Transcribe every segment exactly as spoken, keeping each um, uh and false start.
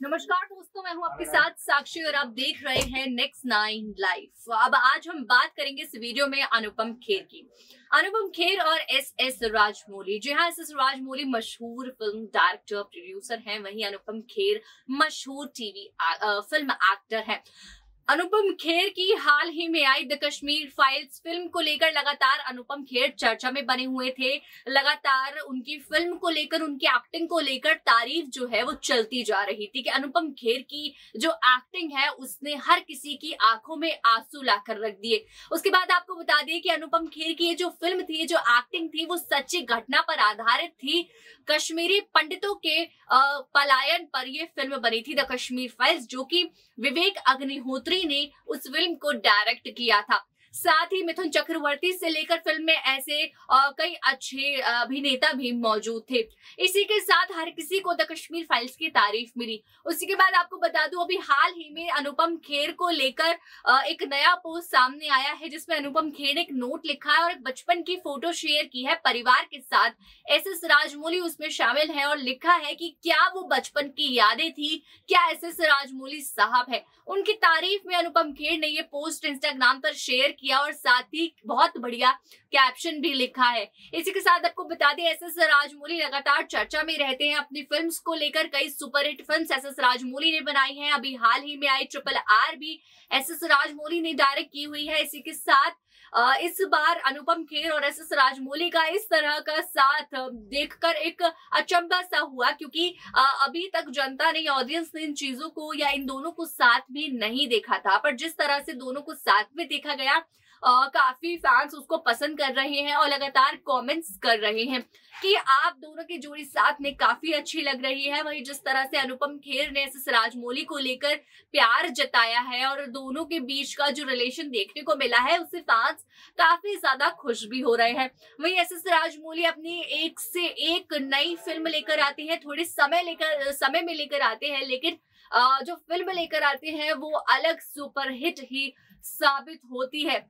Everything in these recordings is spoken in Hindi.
नमस्कार दोस्तों, मैं हूं आपके साथ साक्षी और आप देख रहे हैं नेक्स्ट नाइन लाइव। अब आज हम बात करेंगे इस वीडियो में अनुपम खेर की। अनुपम खेर और एस एस राजमौली। जी हाँ, एस एस राजमौली मशहूर फिल्म डायरेक्टर प्रोड्यूसर हैं, वहीं अनुपम खेर मशहूर टीवी फिल्म एक्टर हैं। अनुपम खेर की हाल ही में आई द कश्मीर फाइल्स फिल्म को लेकर लगातार अनुपम खेर चर्चा में बने हुए थे। लगातार उनकी फिल्म को लेकर, उनकी एक्टिंग को लेकर तारीफ जो है वो चलती जा रही थी कि अनुपम खेर की जो एक्टिंग है उसने हर किसी की आंखों में आंसू लाकर रख दिए। उसके बाद आपको बता दें कि अनुपम खेर की ये जो फिल्म थी, जो एक्टिंग थी, वो सच्ची घटना पर आधारित थी। कश्मीरी पंडितों के पलायन पर यह फिल्म बनी थी द कश्मीर फाइल्स, जो कि विवेक अग्निहोत्री ने उस फिल्म को डायरेक्ट किया था। साथ ही मिथुन चक्रवर्ती से लेकर फिल्म में ऐसे आ, कई अच्छे अभिनेता भी मौजूद थे। इसी के साथ हर किसी को द कश्मीर फाइल्स की तारीफ मिली। उसी के बाद आपको बता दूं, अभी हाल ही में अनुपम खेर को लेकर एक नया पोस्ट सामने आया है, जिसमें अनुपम खेर ने एक नोट लिखा है और एक बचपन की फोटो शेयर की है परिवार के साथ। एस एस राजमौली उसमें शामिल है और लिखा है कि क्या वो बचपन की यादें थी, क्या एस एस राजमौली साहब है। उनकी तारीफ में अनुपम खेर ने ये पोस्ट इंस्टाग्राम पर शेयर किया और साथ ही बहुत बढ़िया कैप्शन भी लिखा है। इसी के साथ आपको बता दें, एस एस राजमौली लगातार चर्चा में रहते हैं अपनी फिल्म्स को लेकर। कई superhit films S S Rajamouli ने बनाई हैं। अभी हाल ही में आई ट्रिपल आर भी एस एस राजमौली ने डायरेक्ट की हुई है। इसी के साथ इस बार अनुपम खेर और एस एस राजमौली का इस तरह का साथ देखकर एक अचंभा सा हुआ, क्योंकि अभी तक जनता ने, ऑडियंस ने इन चीजों को या इन दोनों को साथ में नहीं देखा था। पर जिस तरह से दोनों को साथ में देखा गया, Uh, काफी फैंस उसको पसंद कर रहे हैं और लगातार कमेंट्स कर रहे हैं कि आप दोनों की जोड़ी साथ में काफी अच्छी लग रही है। वहीं जिस तरह से अनुपम खेर ने एस एस राजमौली को लेकर प्यार जताया है और दोनों के बीच का जो रिलेशन देखने को मिला है, उससे फैंस काफी ज्यादा खुश भी हो रहे हैं। वहीं एस एस राजमौली अपनी एक से एक नई फिल्म लेकर आती है, थोड़े समय लेकर समय में लेकर आते हैं, लेकिन uh, जो फिल्म लेकर आते हैं वो अलग सुपरहिट ही साबित होती है।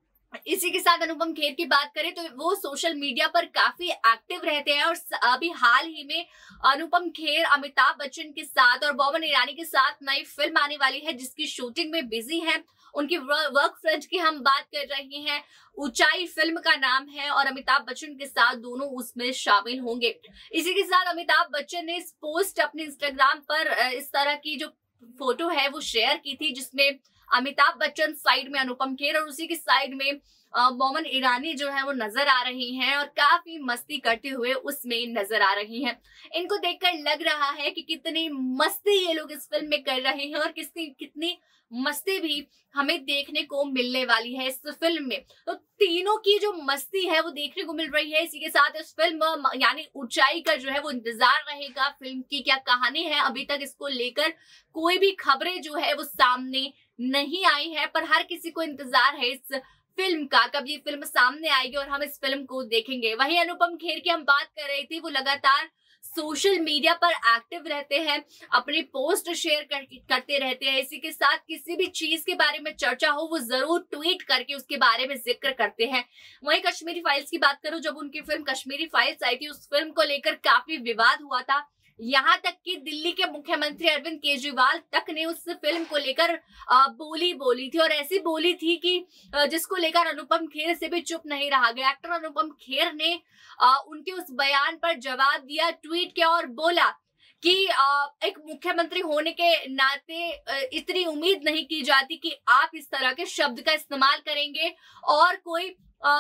इसी के साथ अनुपम खेर की बात करें तो वो सोशल मीडिया पर काफी एक्टिव रहते हैं और अभी हाल ही में अनुपम खेर अमिताभ बच्चन के साथ और बोमन ईरानी के साथ नई फिल्म आने वाली है, जिसकी शूटिंग में बिजी हैं। उनकी वर्क फ्रंट की हम बात कर रहे हैं, ऊंचाई फिल्म का नाम है और अमिताभ बच्चन के साथ दोनों उसमें शामिल होंगे। इसी के साथ अमिताभ बच्चन ने इस पोस्ट अपने इंस्टाग्राम पर इस तरह की जो फोटो है वो शेयर की थी, जिसमें अमिताभ बच्चन साइड में अनुपम खेर और उसी की साइड में बोमन ईरानी जो है वो नजर आ रही हैं और काफी मस्ती करते हुए उसमें नजर आ रही हैं। इनको देखकर लग रहा है कि कितनी मस्ती ये लोग इस फिल्म में कर रहे हैं और कितनी कितनी मस्ती भी हमें देखने को मिलने वाली है इस फिल्म में। तो तीनों की जो मस्ती है वो देखने को मिल रही है। इसी के साथ इस फिल्म यानी ऊंचाई का जो है वो इंतजार रहेगा। फिल्म की क्या कहानी है, अभी तक इसको लेकर कोई भी खबरें जो है वो सामने नहीं आई है, पर हर किसी को इंतजार है इस फिल्म का, कब ये फिल्म सामने आएगी और हम इस फिल्म को देखेंगे। वहीं अनुपम खेर की हम बात कर रही थी, वो लगातार सोशल मीडिया पर एक्टिव रहते हैं, अपनी पोस्ट शेयर कर, करते रहते हैं। इसी के साथ किसी भी चीज के बारे में चर्चा हो वो जरूर ट्वीट करके उसके बारे में जिक्र करते हैं। वहीं कश्मीरी फाइल्स की बात करूं, जब उनकी फिल्म कश्मीरी फाइल्स आई थी, उस फिल्म को लेकर काफी विवाद हुआ था। यहाँ तक कि दिल्ली के मुख्यमंत्री अरविंद केजरीवाल तक ने उस फिल्म को लेकर बोली बोली थी और ऐसी बोली थी कि जिसको लेकर अनुपम खेर से भी चुप नहीं रहा गया। एक्टर अनुपम खेर ने उनके उस बयान पर जवाब दिया, ट्वीट किया और बोला कि एक मुख्यमंत्री होने के नाते इतनी उम्मीद नहीं की जाती कि आप इस तरह के शब्द का इस्तेमाल करेंगे और कोई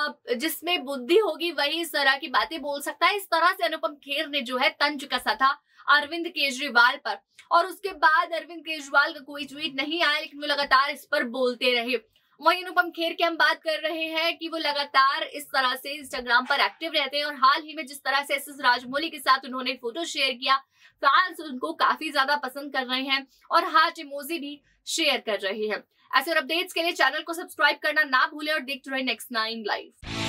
जिसमें बुद्धि होगी वही इस तरह की बातें बोल सकता है। इस तरह से अनुपम खेर ने जो है तंज कसा था अरविंद केजरीवाल पर और उसके बाद अरविंद केजरीवाल का कोई ट्वीट नहीं आया, लेकिन वो लगातार इस पर बोलते रहे। वहीं अनुपम खेर की हम बात कर रहे हैं कि वो लगातार इस तरह से इंस्टाग्राम पर एक्टिव रहते हैं और हाल ही में जिस तरह से एस एस राजमौली के साथ उन्होंने फोटो शेयर किया, फैंस उनको काफी ज्यादा पसंद कर रहे हैं और हार्ट इमोजी भी शेयर कर रहे हैं। ऐसे अपडेट्स के लिए चैनल को सब्सक्राइब करना ना भूलें और देखते रहे नेक्स्ट नाइन लाइव।